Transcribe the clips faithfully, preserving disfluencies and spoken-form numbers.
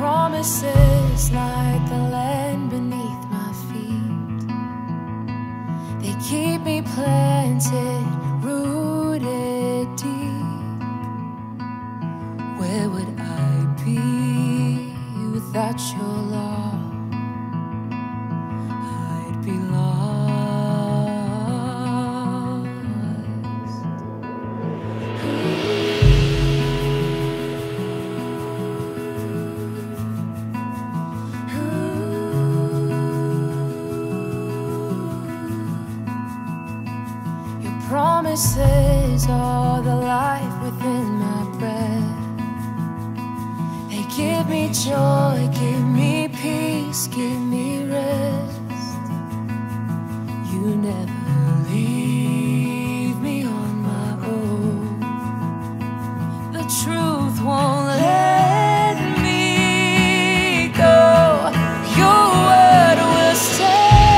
promises like the land beneath my feet. They keep me planted, rooted deep. Where would I be without your love? I'd be lost. Promises are the life within my breath. They give me joy, give me peace, give me rest. You never leave me on my own. The truth won't let me go. Your word will stay.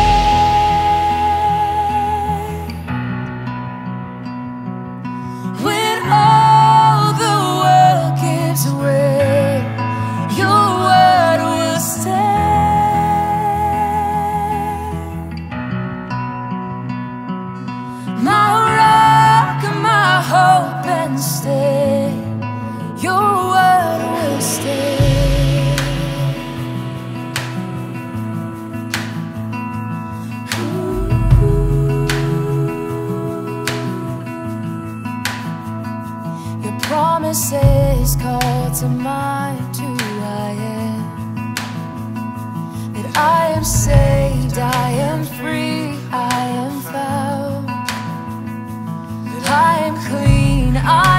Promises call to mind who I am. That I am saved, I am free, I am found. That I am clean, I